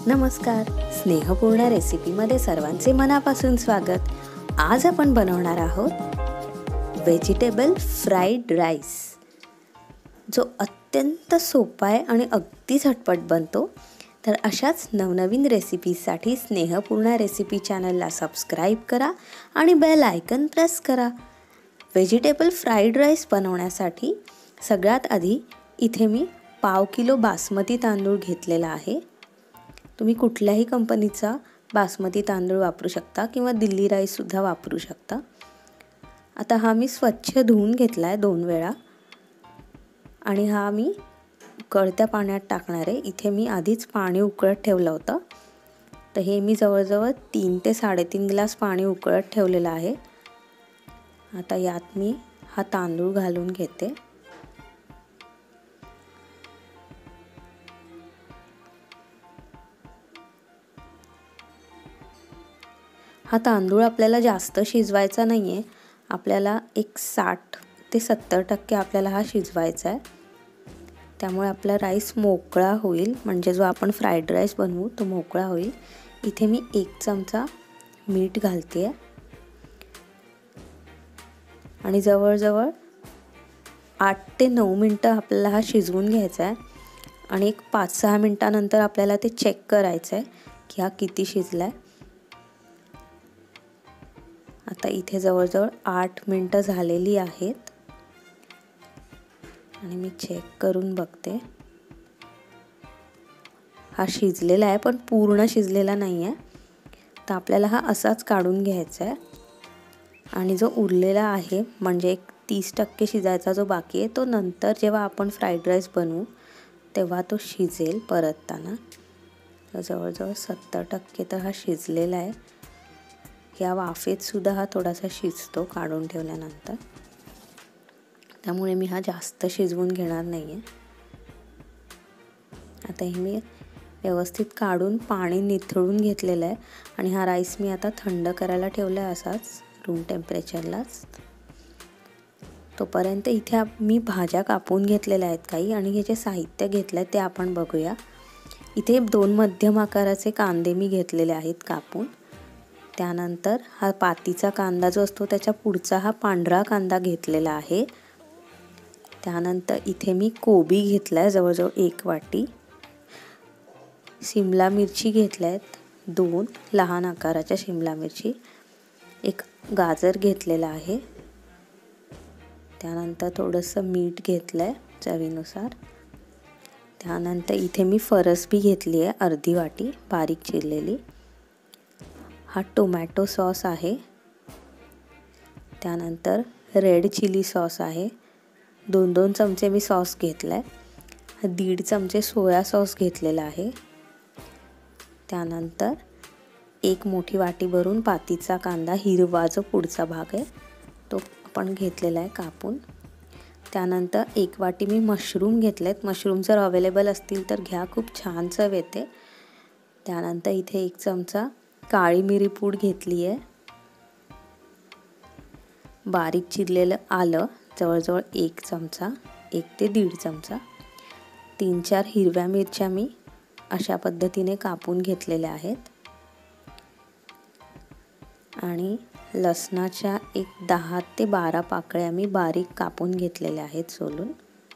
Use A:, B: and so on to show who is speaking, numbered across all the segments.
A: नमस्कार, स्नेहपूर्ण रेसिपीमध्ये सर्वांचे मनापासून स्वागत। आज आपण बनवणार आहोत व्हेजिटेबल फ्राईड राईस, जो अत्यंत सोपा आहे आणि अगदी झटपट बनतो। तर अशाच नवनवीन रेसिपीसाठी स्नेहपूर्ण रेसिपी चॅनलला सबस्क्राईब करा आणि बेल आयकन प्रेस करा। व्हेजिटेबल फ्राईड राईस बनवण्यासाठी सगळ्यात आधी इथे मी पाव किलो बासमती तांदूळ घेतलेला आहे। तुम्ही कुठल्याही कंपनीचा बासमती तांदूळ वापरू शकता किंवा दिल्ली राईस सुद्धा वापरू शकता। आता हा मी स्वच्छ धुवून घेतलाय 2 वेळा आणि हा मी उकळत्या पाण्यात टाकणार आहे। इथे मी आधीच पाणी उकळत ठेवलं होतं, तर हे मी जवळजवळ 3 ते 3.5 ग्लास पाणी उकळत ठेवलेलं आहे। आता यात मी हा तांदूळ घालून घेते। हा तांदूळ आपल्याला जास्त शिजवायचा नाहीये, आपल्याला एक 60 ते 70% आपल्याला हा शिजवायचा आहे। त्यामुळे आपला राईस मोकळा होईल, म्हणजे जो आपण फ्राईड राईस बनवू तो मोकळा होईल। इथे मी 1 चमचा मीठ घालतेय आणि जवळजवळ 8 ते 9 मिनिटं आपल्याला हा शिजवून घ्यायचा आहे आणि एक 5-6 मिनिटांनंतर आपल्याला ते चेक करायचं आहे की हा किती शिजलाय। आता इथे जवळजवळ 8 मिनिटं झालेली आहेत आणि मी चेक करून बघते। हा शिजलेला आहे पण पूर्ण शिजलेला नाही आहे, तर आपल्याला हा असाच काढून घ्यायचा आहे आणि जो उरलेला आहे म्हणजे एक 30% शिजायचा जो बाकी आहे, तो नंतर जेव्हा आपण फ्राईड राईस बनवू तेव्हा तो शिजेल परतताना। तर जवळजवळ 70% तर हा शिजलेला आहे। या वाफेत सुद्धा हा थोडासा शिजतो काढून ठेवल्यानंतर, त्यामुळे मी हा जास्त शिजवून घेणार नाहीये। आता हे मी व्यवस्थित काढून पाणी निथळून घेतलेलं आहे आणि हा राईस मी आता थंड करायला ठेवला आहे असाच रूम टेम्परेचरलाच। तोपर्यंत इथे मी भाज्या कापून घेतलेल्या आहेत काही, आणि हे जे साहित्य घेतलंय ते आपण बघूया। इथे 2 मध्यम आकाराचे कांदे मी घेतलेले आहेत कापून। त्यानंतर हा पातीचा कांदा जो असतो त्याच्या पुढचा हा पांढरा कांदा घेतलेला आहे। त्यानंतर इथे मी कोबी घेतलाय जवळजवळ 1 वाटी। शिमला मिरची घेतल्यात 2 लहान आकाराच्या शिमला मिरची। एक गाजर घेतलेला आहे। त्यानंतर थोडंसं मीठ घेतलंय चवीनुसार। त्यानंतर इथे मी फरसबी घेतली आहे अर्धी वाटी बारीक चिरलेली। हा टोमॅटो सॉस आहे। त्यानंतर रेड चिली सॉस आहे, 2-2 चमचे मी सॉस घेतलाय। 1.5 चमचे सोया सॉस घेतलेला आहे। त्यानंतर 1 मोठी वाटी भरून पातीचा कांदा हिरवा जो पुढचा भाग आहे तो आपण घेतलेला आहे कापून। त्यानंतर 1 वाटी मी मशरूम घेतलेत। मशरूम जर अवेलेबल असतील तर घ्या, खूप छान चव येते। त्यानंतर इथे 1 चमचा काळी मिरी पूड घेतली आहे। बारीक चिरलेलं आलं जवळजवळ 1 चमचा, 1 ते 1.5 चमचा। 3-4 हिरव्या मिरच्या मी अशा पद्धतीने कापून घेतलेल्या आहेत आणि लसणाच्या एक 10 ते 12 पाकळ्या मी बारीक कापून घेतलेल्या आहेत सोलून।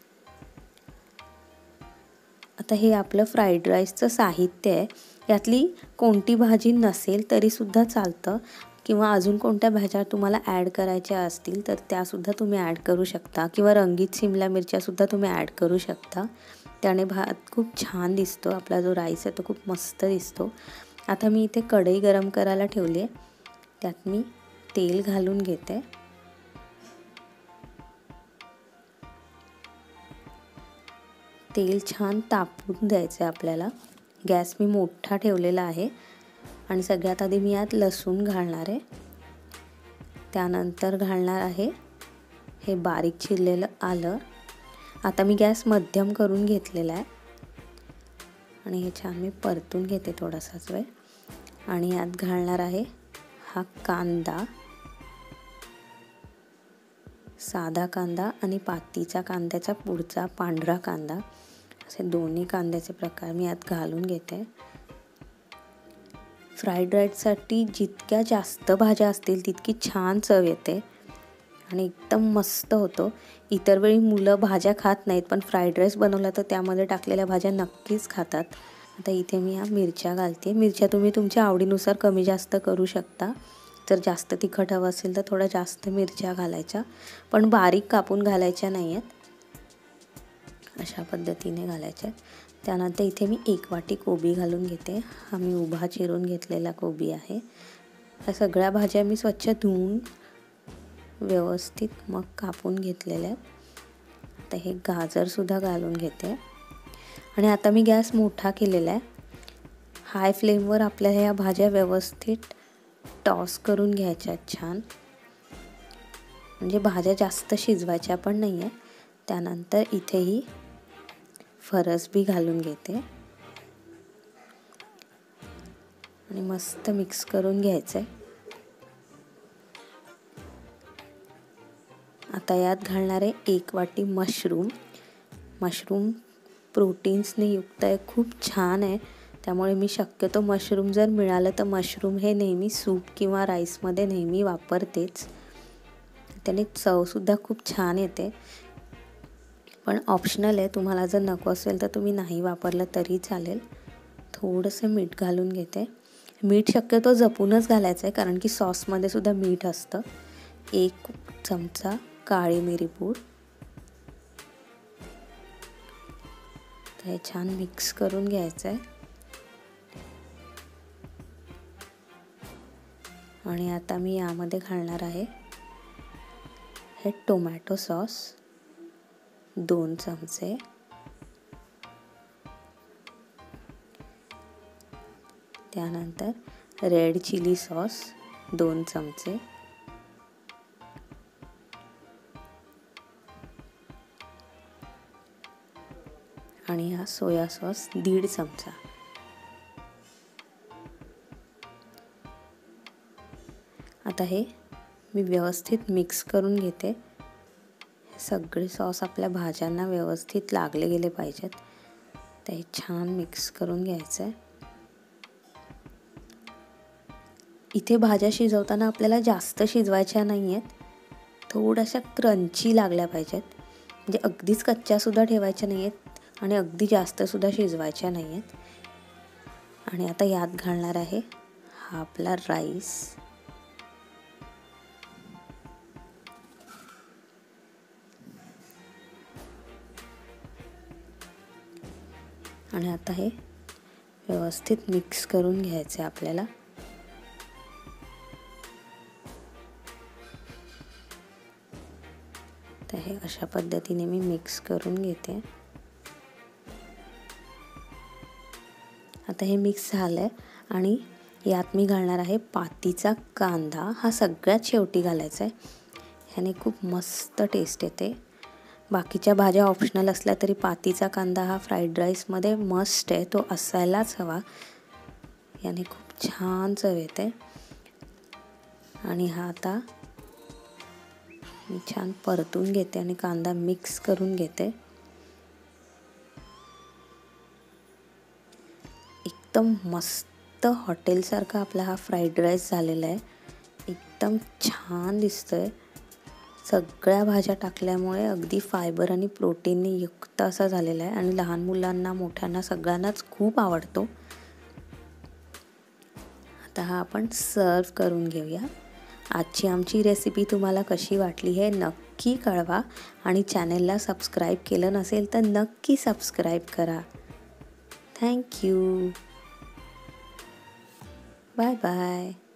A: आता हे आपलं फ्राईड राईसचं साहित्य आहे। यातली कोणती भाजी नसेल तरी सुद्धा चालतं, किंवा अजून कोणत्या भाज्या तुम्हाला ॲड करायच्या असतील तर त्या सुद्धा तुम्ही ॲड करू शकता, किंवा रंगीत शिमला मिरच्या सुद्धा तुम्ही ॲड करू शकता। त्याने भात खूप छान दिसतो, आपला जो राईस आहे तो खूप मस्त दिसतो। आता मी इथे कढई गरम करायला ठेवली आहे, त्यात मी तेल घालून घेते। तेल छान तापवून द्यायचं आहे आपल्याला। गॅस मी मोठा ठेवलेला आहे आणि सगळ्यात आधी मी यात लसूण घालणार आहे। त्यानंतर घालणार आहे हे बारीक चिरलेलं आलं। आता मी गॅस मध्यम करून घेतलेला आहे आणि हे छान मी परतून घेते थोडासाच वेळ। आणि यात घालणार आहे हा कांदा, साधा कांदा आणि पातीच्या कांद्याचा पुढचा पांढरा कांदा, असे दोन्ही कांद्याचे प्रकार मी यात घालून घेते। फ्राईड राईससाठी जितक्या जास्त भाज्या असतील तितकी छान चव येते आणि एकदम मस्त होतो. इतर वेळी मुलं भाज्या खात नाहीत, पण फ्राईड राईस बनवला तर त्यामध्ये टाकलेल्या भाज्या नक्कीच खातात. आता इथे मी ह्या मिरच्या घालते. मिरच्या तुम्ही तुमच्या आवडीनुसार कमी जास्त करू शकता. जर जास्त तिखट हवं असेल तर थोड्या जास्त मिरच्या घालायच्या, पण बारीक कापून घालायच्या नाही आहेत, अशा पद्धतीने घालायच्या. त्यानंतर इथे मी 1 वाटी कोबी घालून घेते. हा मी उभा चिरून घेतलेला कोबी आहे. ह्या सगळ्या भाज्या मी स्वच्छ धुवून व्यवस्थित मग कापून घेतलेल्या आहेत. आता हे गाजरसुद्धा घालून घेते आणि आता मी गॅस मोठा केलेला आहे. हाय फ्लेमवर आपल्याला ह्या भाज्या व्यवस्थित टॉस करून घ्यायच्या छान, म्हणजे भाज्या जास्त शिजवायच्या पण नाही आहे. त्यानंतर इथेही फरसबी घालून घेते आणि मस्त मिक्स करून घ्यायचं आहे. आता यात घालणार आहे 1 वाटी मशरूम. मशरूम प्रोटीन्सने युक्त आहे, खूप छान आहे. त्यामुळे मी शक्यतो मशरूम जर मिळालं तर मशरूम हे नेहमी सूप किंवा राईसमध्ये नेहमी वापरतेच. त्याने चवसुद्धा खूप छान येते, पण ऑप्शनल आहे. तुम्हाला जर नको असेल तर तुम्ही नाही वापरलं तरी चालेल. थोडंसं मीठ घालून घेते. मीठ शक्यतो जपूनच घालायचं आहे, कारण की सॉसमध्ये सुद्धा मीठ असतं. 1 चमचा काळी मिरी पूड. हे छान मिक्स करून घ्यायचं आहे. आणि आता मी यामध्ये घालणार आहे हे टोमॅटो सॉस 2 चमचे. त्यानंतर रेड चिली सॉस 2 चमचे. आणि हा सोया सॉस 1.5 चमचा. आता हे मी व्यवस्थित मिक्स करून घेते. हे सगळे सॉस आपल्या भाज्यांना व्यवस्थित लागले गेले पाहिजेत. तर हे छान मिक्स करून घ्यायचं आहे. इथे भाज्या शिजवताना आपल्याला जास्त शिजवायच्या नाही आहेत, थोड्याशा क्रंची लागल्या पाहिजेत. म्हणजे अगदीच कच्च्यासुद्धा ठेवायच्या नाही आहेत आणि अगदी जास्तसुद्धा शिजवायच्या नाही आहेत. आणि आता यात घालणार आहे हा आपला राईस. आणि आता हे व्यवस्थित मिक्स करून घ्यायचं आहे आपल्याला. तर हे अशा पद्धतीने मी मिक्स करून घेते. आता हे मिक्स झालं आहे आणि यात मी घालणार आहे पातीचा कांदा. हा सगळ्यात शेवटी घालायचा आहे, ह्याने खूप मस्त टेस्ट येते. बाकीच्या भाज्या ऑप्शनल असल्या तरी पातीचा कांदा हा फ्राईड राईसमध्ये मस्ट आहे, तो असायलाच हवा. याने खूप छान चव येते. आणि हा आता मी छान परतून घेते आणि कांदा मिक्स करून घेते. एकदम मस्त हॉटेलसारखा आपला हा फ्राईड राईस झालेला आहे. एकदम छान दिसतोय. सगळ्या भाज्या टाकल्यामुळे अगदी फायबर आणि प्रोटीनने युक्त असा झालेला आहे आणि लहान मुलांना मोठ्यांना सगळ्यांनाच खूप आवडतो. आता हा आपण सर्व करून घेऊया. आजची आमची रेसिपी तुम्हाला कशी वाटली हे नक्की कळवा आणि चॅनेलला सबस्क्राईब केलं नसेल तर नक्की सबस्क्राईब करा. थँक्यू. Bye bye.